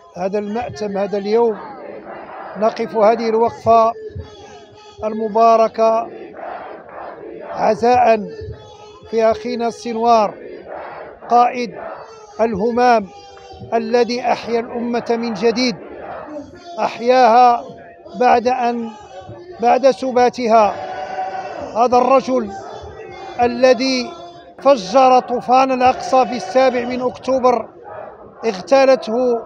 هذا المأتم، هذا اليوم نقف هذه الوقفة المباركة عزاء في أخينا السنوار قائد الهمام الذي أحيا الأمة من جديد، أحياها بعد سباتها. هذا الرجل الذي فجر طوفان الأقصى في 7 أكتوبر، اغتالته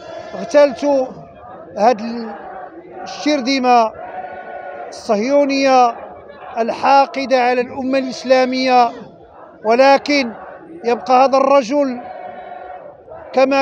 هذه الشرذمة الصهيونية الحاقدة على الأمة الإسلامية. ولكن يبقى هذا الرجل كما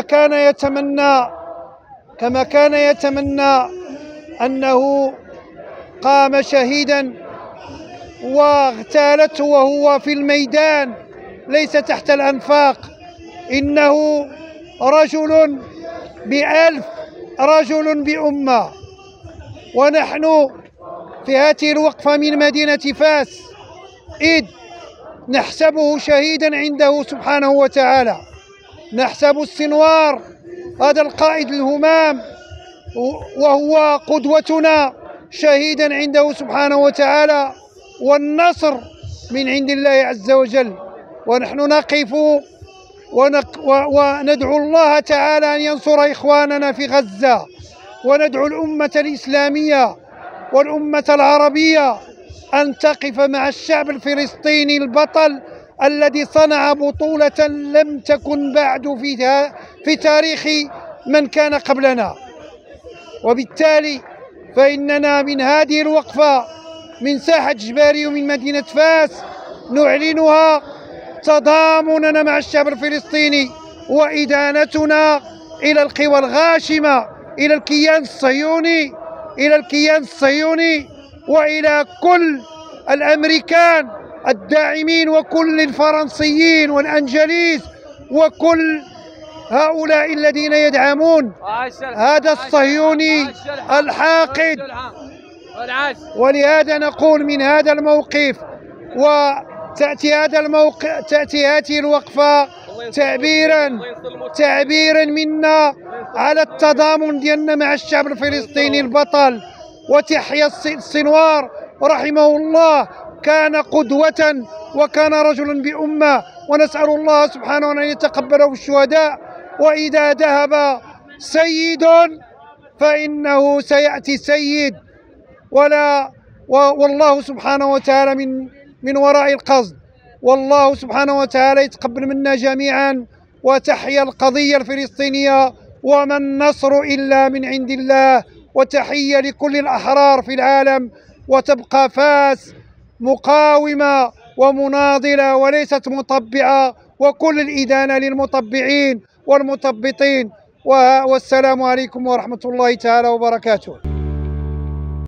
كان يتمنى أنه قام شهيدا واغتالته وهو في الميدان ليس تحت الأنفاق. إنه رجل ب1000، رجل بأمة. ونحن في هذه الوقفة من مدينة فاس إذ نحسبه شهيدا عنده سبحانه وتعالى، نحسب السنوار هذا القائد الهمام وهو قدوتنا شهيدا عنده سبحانه وتعالى، والنصر من عند الله عز وجل. ونحن نقف وندعو الله تعالى أن ينصر إخواننا في غزة، وندعو الأمة الإسلامية والأمة العربية أن تقف مع الشعب الفلسطيني البطل الذي صنع بطولة لم تكن بعد في تاريخ من كان قبلنا. وبالتالي فإننا من هذه الوقفة من ساحة جباري ومن مدينة فاس نعلنها تضامننا مع الشعب الفلسطيني وإدانتنا إلى القوى الغاشمة، إلى الكيان الصهيوني وإلى كل الأمريكان الداعمين وكل الفرنسيين والأنجليز وكل هؤلاء الذين يدعمون هذا الصهيوني الحاقد. ولهذا نقول من هذا الموقف، تأتي هذه الوقفة تعبيرا منا على التضامن ديالنا مع الشعب الفلسطيني البطل. وتحيا السنوار رحمه الله، كان قدوة وكان رجلا بأمة، ونسأل الله سبحانه أن يتقبله بالشهداء. وإذا ذهب سيد فإنه سيأتي سيد، والله سبحانه وتعالى من وراء القصد، والله سبحانه وتعالى يتقبل منا جميعا. وتحيا القضية الفلسطينية، وما النصر إلا من عند الله. وتحية لكل الأحرار في العالم، وتبقى فاس مقاومة ومناضلة وليست مطبعة، وكل الإدانة للمطبعين والمثبطين. والسلام عليكم ورحمة الله تعالى وبركاته.